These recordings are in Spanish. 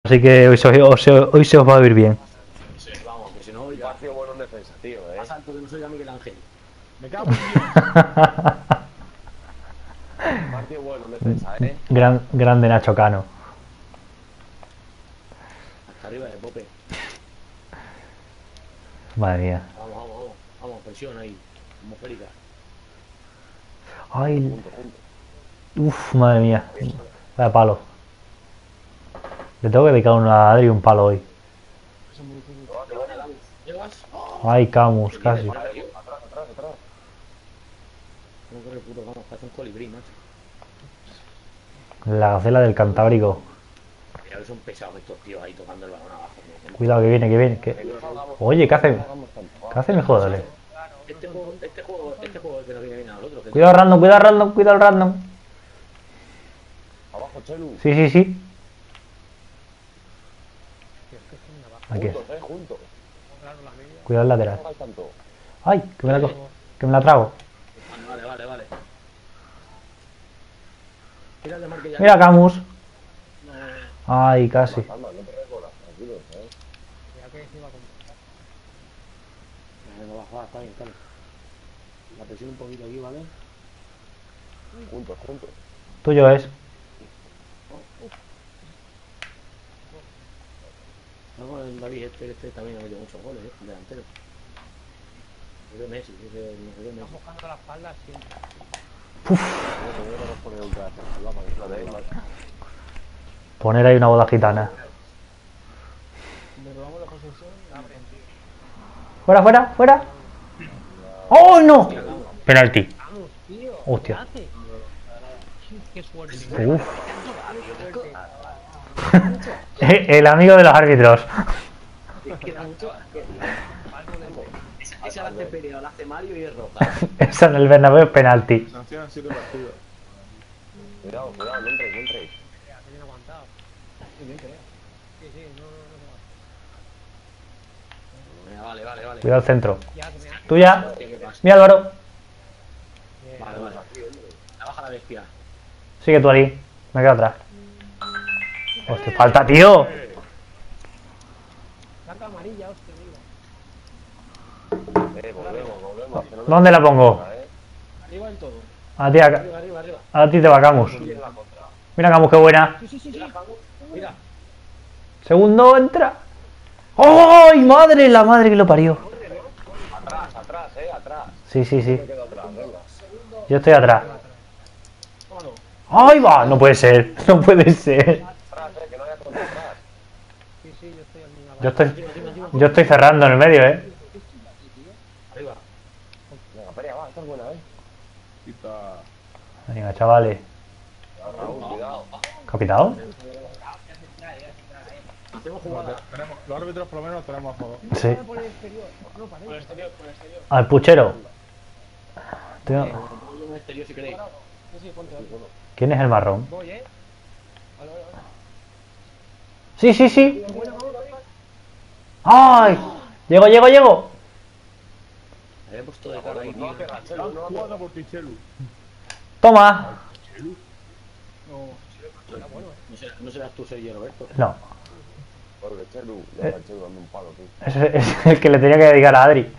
Así que hoy se os va a ir bien. Sí, vamos, que si no, ya. Partido bueno en defensa, tío, Más alto que no soy a Miguel Ángel. Me cago en Dios. Partido bueno en defensa, Grande Nacho Cano. Hasta arriba de Pope. Madre mía. Vamos, presión ahí. Atmosférica. Ay. Junto. Uf, madre mía. Vaya palo. Le tengo que dedicar a Adri un palo hoy. ¿Llegas? Ay, Camus, casi. Atrás. No corre puto, vamos, parece un colibrí, macho. La gacela del Cantábrico. Mira que son pesados estos tíos ahí tocando el balón abajo. Cuidado, que viene. Oye, ¿qué hacen? ¿Qué hacen, joder? Este juego es que nos viene bien a nosotros. Cuidado, random, cuidado, random. Abajo, Chelu. Sí. Aquí es. Juntos. Cuidado el lateral. No hay tanto. Ay, que me la trago. Vale. Mira de marque ya. Mira, Camus. Ay, casi. Calma, no te regolas, tranquilo, No va a jugar, está bien, calma. La presión un poquito aquí, ¿vale? Juntos. Tuyo es. Luego el David este también ha metido muchos goles, el delantero. Es Messi, es de Messi. Buscando la espalda siempre. Poner ahí una boda gitana. Le robamos la posesión. Fuera. ¡Oh, no! Penalti. Vamos, tío. Hostia. ¿Qué hace? Qué suerte. Uf. El amigo de los árbitros. Esa la hace Perea, la hace Mario y es roja. Eso en el Bernabéu es penalti. Sancionan 7 partidos. Cuidado, no entréis. Bien aguantado. Muy bien, creo. Sí, no. Vale. Cuidado el centro. Ya, que me hace. Tuya. ¿Qué pasa? Mira, Álvaro. Vale. La baja la bestia. Sigue tú ahí. Me quedo atrás. Hostia, falta, tío. Carta amarilla, hostia, mira. Volvemos. que no ¿Dónde la pongo? Arriba del todo. A ti, Arriba. a ti te va Camus. tiene la contra. Mira, Camus, qué buena. Sí. Mira. Segundo, entra. ¡Ay, madre! La madre que lo parió. Atrás. Sí. Me quedo atrás, venga. Yo estoy atrás. Tómalo. ¡Ay, va! No puede ser. Atrás, que no haya contra atrás. Sí, yo estoy al mismo. Yo estoy cerrando en el medio, Arriba. Venga, Perea, va, esta es buena, Venga, chavales. Cuidado. ¿Capitado? Hacemos jugada. Los árbitros por lo menos tenemos a favor. Sí. Por el exterior. No, para el exterior. Al puchero. Tío, Un exterior si queréis. Sí, ponte ahí. ¿quién es el marrón? Voy, Vale. Sí. ¡Ay! Llego. He puesto de cara ahí, No tío. hace Chelu, no hace Jugando por Tichelu. Toma. No serás tú, Sergio Roberto. No. Porque Chelu, le da Chelu dando un palo, tío. Es el que le tenía que dedicar a Adri.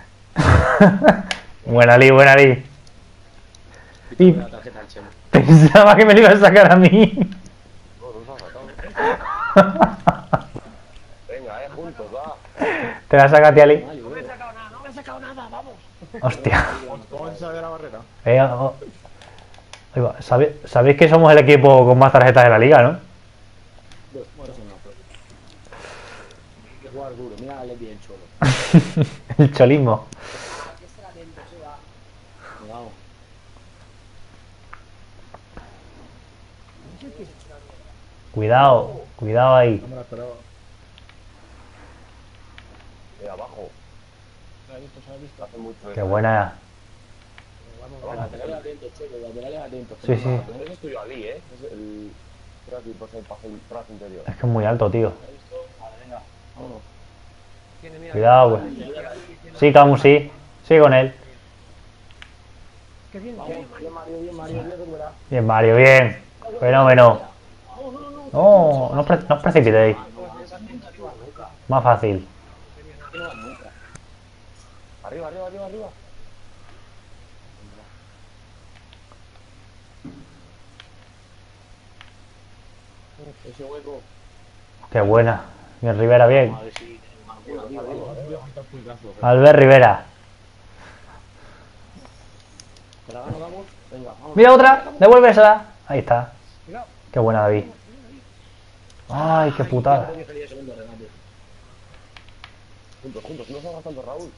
Buena Lee. Y La tarjeta al Chelo. pensaba que me lo iba a sacar a mí. No se ha sacado. Venga, juntos, va. Te la saca a ti, Ali. No me he sacado nada, vamos. Hostia. ¿Cómo se sale de la barrera? Ahí va. ¿Sabéis que somos el equipo con más tarjetas de la liga, no? Bueno, eso no. Hay que jugar duro. Mira al bien cholo. El cholismo. Vamos. Cuidado ahí. No me la esperaba. Abajo. Se ha visto. Hace mucho. Qué buena. Laterales atentos, Chelo. Laterales atentos. Sí. Ese es tuyo, Ali, Es el. Creo que por ser brazo interior. Es que es muy alto, tío. Vale, venga. Vámonos. Cuidado, güey. Sí, Camus, sí. Sigue con él. Qué bien. Bien, Mario. Bien, Mario, bien. Fenómeno. No. No, no os precipitéis. Más fácil. Que no van nunca. Arriba, arriba, arriba, arriba. Ese hueco. Qué buena. Bien, Rivera, bien. A ver si tenemos alguna viva. Albert Rivera. ¿Te la gano, vamos? Venga, vamos. Mira otra. Devuélvesela. Ahí está. Qué buena, David. Ay, qué putada. Creo que sería el segundo remate. Juntos, juntos, no salgas tanto, Raúl.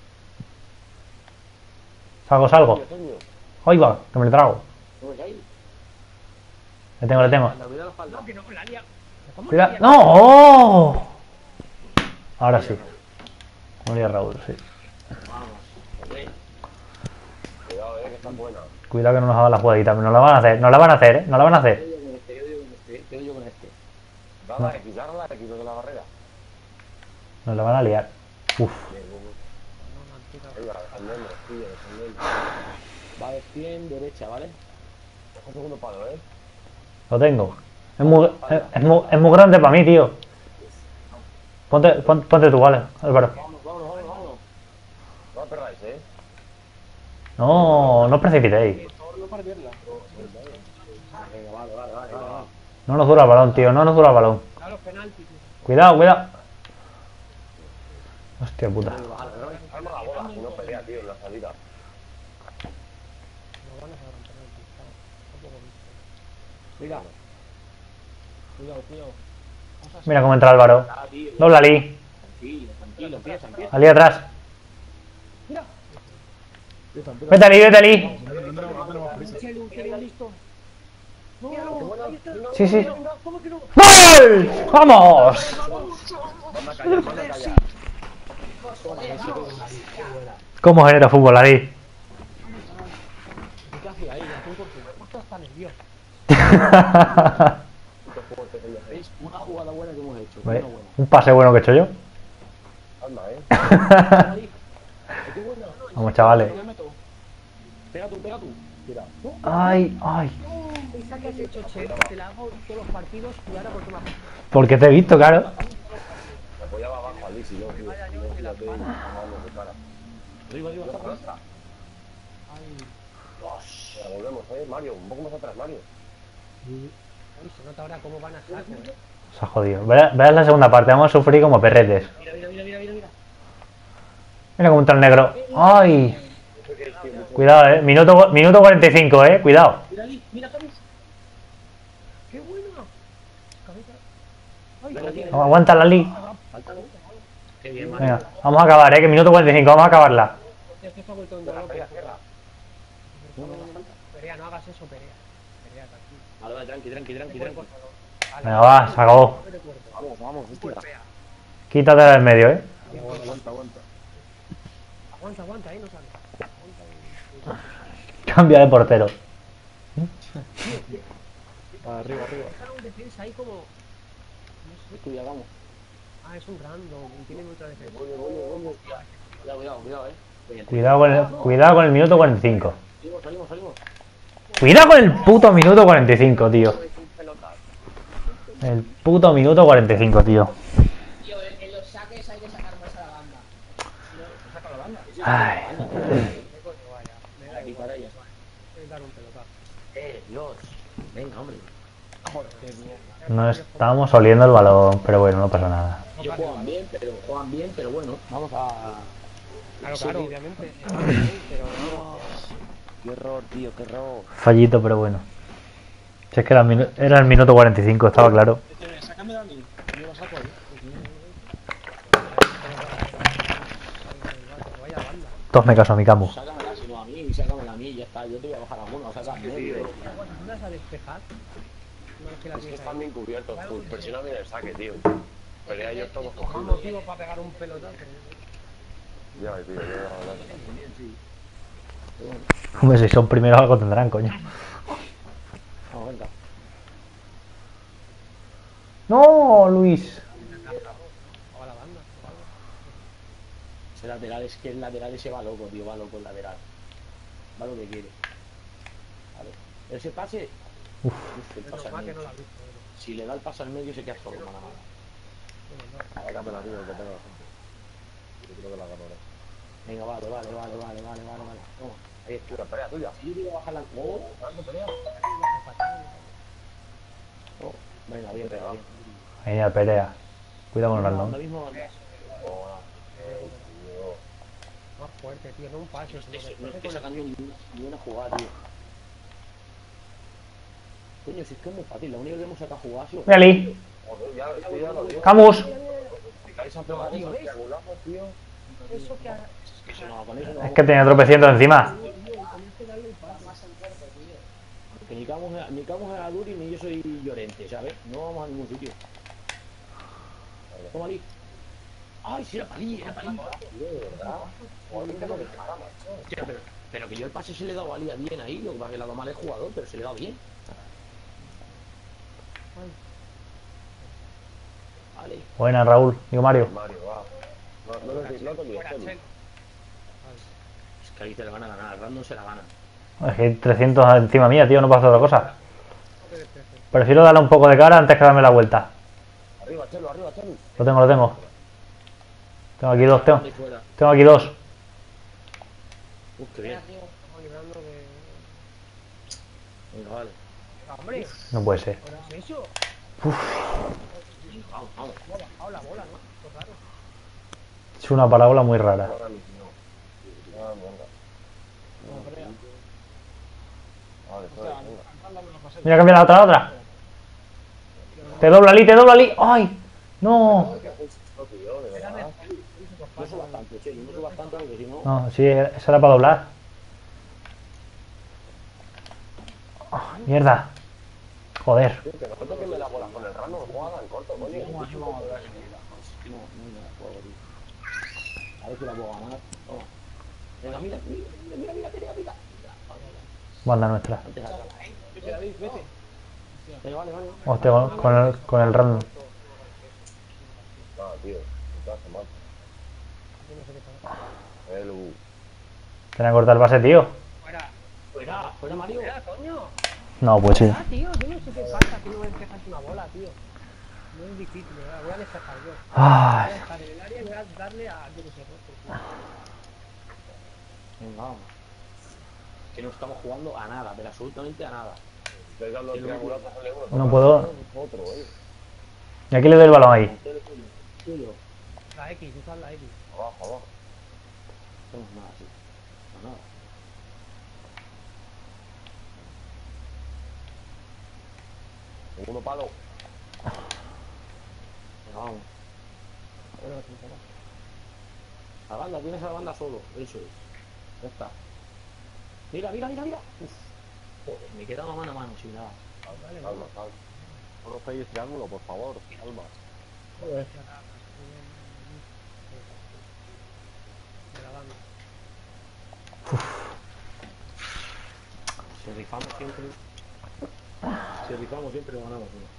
Salgo. Coño. Ahí va, que me lo trago. ¿Cómo es ahí? Le tengo. Cuidado la espalda. No, que no, la lía. Cuidado. ¡No! ¡Oh! Ahora sí. Moría Raúl, sí. Vamos. Ok. Cuidado, que está buena. Cuidado que no nos hagan la jugadita. Nos la van a hacer, nos la van a hacer, ¿eh? Nos la van a hacer. Quedo yo con este. Va la X, darla la X de la barrera. Nos la van a liar. Uf. Venga, defendemos, tío, defendemos. Va de 100 derecha, ¿vale? Coge segundo palo, Lo tengo. Es muy grande para mí, tío. Ponte tú, vale, Álvaro. Vámonos. No perdáis, No os precipitéis. No perderla. Venga, vale. No nos dura el balón, tío. No nos dura el balón. A los penaltis. Cuidado. Hostia puta. Calma la bola, si no pelea, tío, en la salida. No van a saber un penalti. Está un poco visto. Mira. Cuidado. Mira cómo entra Álvaro. Ah, tío. Dobla Ali. Tranquilo, empieza. Ali atrás. Mira. Vete Ali. Listo. Sí. ¡Gol! ¡Vamos! Manda calla. ¿Cómo genera fútbol, Ali? ¿Qué hace ahí? ¿Hace un corte? ¿Cuánto está nervioso? ¿Veis? Una jugada buena que hemos hecho. Vale, Una buena. un pase bueno que he hecho yo. Anda, Qué buena. Vamos, chavales. Me meto. Pega tú. Mira. Ay. Esa que has hecho, Che, te la hago todos los partidos y ahora por qué me haces. Porque te he visto, claro. me apoyaba abajo al Lixi, yo, tío. Vaya, yo No, de la fíjate, mano. vamos de cara. Arriba. Ahora volvemos, Mario, un poco más atrás, Mario. Uy, se nota ahora cómo van a saco, Se ha jodido. Verás la segunda parte. Vamos a sufrir como perretes. Mira. Mira cómo entra el negro. Ay. Cuidado, Minuto 45, Cuidado. Mira, Javi. ¡Qué buena! Aguanta la Ali. Qué bien, Mario. Venga, vamos a acabar, que minuto 45. Vamos a acabarla. Ya se ha vuelto un dolor. Cierra. Perea, no hagas eso, Perea. Perea, tranquilo. Vale, tranqui. Venga, va, se acabó. Vamos, hostia. Quítatela del medio, Aguanta, ahí no sale. Cambia de portero. Arriba. Dejar un defensa ahí como... Tú ya vamos. Ah, es un random y tiene mucha defensa. Cuidado. Cuidado con el minuto 45. Salimos. Cuidado con el puto minuto 45, tío. El puto minuto 45, tío. Tío, en los saques hay que sacar más a la banda. Ay. Aquí para ella. Voy a dar un pelotazo. Dios. Venga, hombre. No estamos oliendo el balón, pero bueno, no pasa nada. Ellos juegan bien, pero bueno. Vamos a... Claro, obviamente. Pero no. Qué error, tío, qué error. Fallito, pero bueno. Si es que era el minuto 45, estaba claro. Sácame a mí. Yo lo saco ahí. Vaya banda. Todos me caso a mi camo. Sácamela, si no a mí, ya está. Yo te voy a bajar a uno, sácame. ¿Vas a despejar? No, es que la Es que tienes están ahí. bien cubiertos, full. Presiona bien el saque, tío. Pelea ellos todos Un cogidos. motivo para pegar un pelotazo. Ya, tío, ya. Hombre, si son primeros algo tendrán, coño. Vamos, venga. No, Luis. O a la banda. Ese lateral es que el lateral ese va loco, tío, va loco el lateral. Va lo que quiere. Vale. Ese pase. Uf, el Es pase normal que al no medio. la has visto. Si le da el paso al medio se queda solo, mala mala. Sácamela, tío, que tengo la gente. Yo creo que la gano ahora. Venga, vale. Toma, ahí está. Tío, pelea tuya. Si yo digo bajar la... Oh, Dando pelea. oh. Venga, bien, bien. Ahí ya pelea. Cuidado con el Ahora random. mismo... Más fuerte, tío, no un paso. No estoy sacando ni una jugada, tío. Coño, si es que es muy fácil, la única que hemos sacado jugada ha sido... Mira Ali. Joder, ya lo digo. Camus. Si caéis a pegar esos triangulazos, tío. Eso que ha... Es que no, con eso no Es que tenía tropecientos encima. Que ni Camus es a Duri ni yo soy Llorente, ¿sabes? No vamos a ningún sitio. Toma Ali. ¡Ay, si era Palí! Era Palí. Hostia, pero que yo el pase se le he dado a Ali bien ahí, lo que pasa es que le ha dado mal el jugador, pero se le ha dado bien. Vale. Buena, Raúl. Digo Mario. Mario, va. No te líes, Chelu. Es que ahí se le van a ganar, al random se la gana. Es que hay 300 encima mía, tío. No puedo hacer otra cosa. Prefiero darle un poco de cara antes que darme la vuelta. Arriba, Chelu, arriba, Chelu. Lo tengo. Tengo aquí dos, Ahí fuera. tengo aquí dos. Qué bien. Estamos librando de... Venga, vale. Hombre, No puede ser. eso. Vamos. Ha bajado la bola, ¿no? Qué raro. Es una parábola muy rara. Ahora mismo. Ah, venga. Vale, joder, venga. Mira, cambia la otra. Te dobla Ali. ¡Ay! No. ¿Qué haces esto, tío? De verdad. No subas tanto, che, no subas tanto porque si no... No, sí, esa era para doblar. Oh, mierda. Joder. Tío, que no toque me la bola con el random, jugada en corto, coño. No hay nada juego, tío. A ver si la puedo ganar. Toma. Venga, mira. Banda nuestra. Antes acá. Venga, vale. Hostia, con el random. Ah, tío. ¿Qué hace, mal? El Tenía que cortar el base, tío. Fuera Mario. Coño. No, pues sí. Ah, tío, yo no sé qué pasa, que no empiezas una bola, tío. No es difícil, ¿verdad? Voy a despejar yo. Voy a Ay. dejar el área y voy a darle a... Yo no sé, ¿no? Venga, vamos. Que no estamos jugando a nada, pero absolutamente a nada. Estoy dando el triangulazo al euro. No puedo. Otro, Y aquí le doy el balón ahí. Tuyo. La X, usar la X. Abajo. No tenemos nada, sí. No, nada. Segundo palo. Venga, vamos. A la banda, tienes a la banda solo. Eso es. Ya está. Mira. Uf. Joder, me queda mano a mano sin nada. Calma. No pegues triángulo, por favor. Calma. De la banda. Si rifamos siempre lo ganamos uno.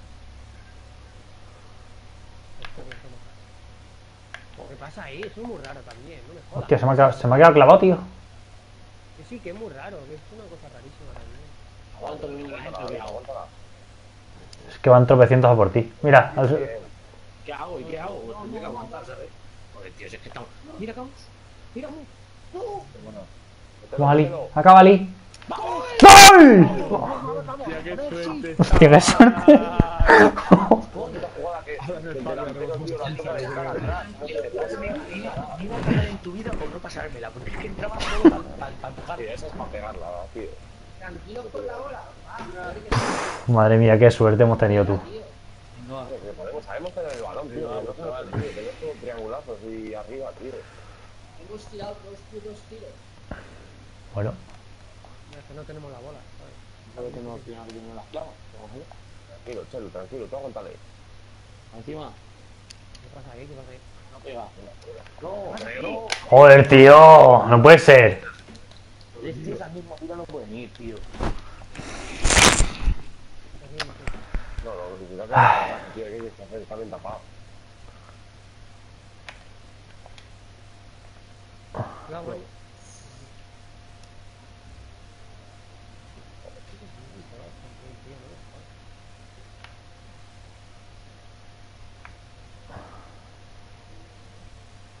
¿Qué pasa ahí? Eso es muy raro también, no me jodas. Hostia, se me ha quedado clavado, tío. Que sí, que es muy raro, que es una cosa rarísima también. Aguanto que viene la gente, ¿qué hago? Es que van tropecientos a por ti. Mira, ¿Qué hago? ¿Y qué hago? Pues tendré que aguantar, ¿sabes? Joder, tío, si es que estamos... Mira, Camus. No. vamos Ali. Acaba Ali. ¡Gol! Hostia, qué suerte. Jugada que el delantero, tío, la toma de cara atrás. Ni una cara en tu vida por no pasármela, porque es que entraba solo para empujar. Sí, esa es para pegarla, tío. Tranquilo con la bola. Madre mía, qué suerte hemos tenido tú. Que sabemos tener el balón, tío. No se vale, tío. Tenemos todos triangulazos y arriba, tío. Hemos tirado dos tiros. Bueno, Es que no tenemos la bola, ¿sabes? ¿Sabes que no tiene alguien en las clavas? Tranquilo, Chelu, tranquilo. Tú aguántale. Encima, ¿Qué pasa ahí? ¿Qué pasa ahí? no pega. No. joder, tío. No puede ser. Es que esas mismas tiras no pueden ir, tío. No, si te da que tío, ¿qué quieres hacer? Está bien tapado. Cuidado, ahí.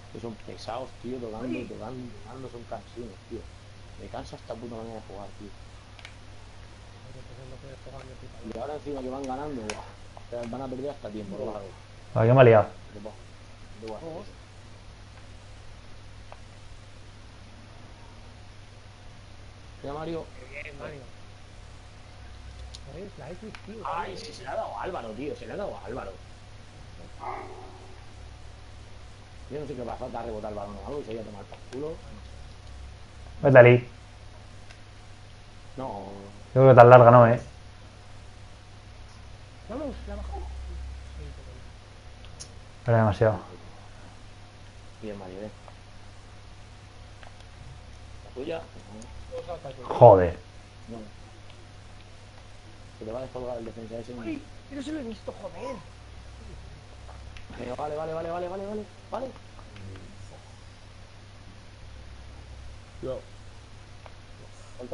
Que son pesados, tío, tocando, son cansinos, tío. Me cansa esta puta manera de jugar, tío. Y ahora encima que van ganando, buah, o sea, van a perder hasta tiempo, lo vas a ver. ¿A qué me ha liado? Mira, Mario. Bien, Mario. Joder, la X, tío. Ay, sí, se le ha dado a Álvaro, tío, se le ha dado a Álvaro. Yo no sé qué pasa, te ha rebotado el balón o algo y se iba a tomar por culo. Vete Ali. No, Yo creo que tan larga no, Vamos, la bajó. Era demasiado. bien, Mario, La tuya, Joder. no. Se te va a descolgar el defensa ese. Uy, pero se lo he visto, joder. Venga, vale. Yo. ¿Falta?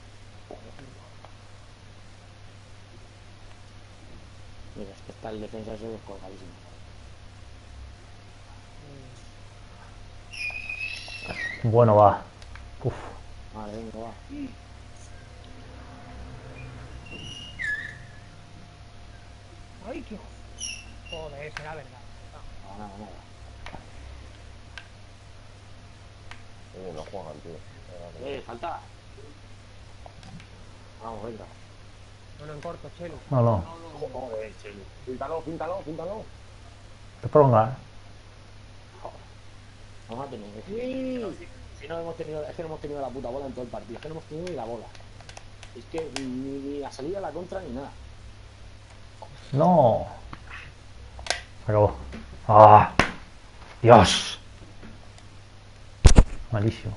Mira, es que está el defensa ese descolgadísimo. Bueno, va. Uf. Vale, venga, va. Ay, qué... Joder, será verdad. Nada. No juegan, tío. Falta. Vamos, venga. No, en corto, Chelo. No. Joder, Chelo. Píntalo. Te prolonga, Vamos a tener. Si no hemos tenido, es que no hemos tenido la puta bola en todo el partido. Es que no hemos tenido ni la bola. Es que ni la salida a la contra ni nada. No. Se acabó. ¡Ah! ¡Dios! Malísimo.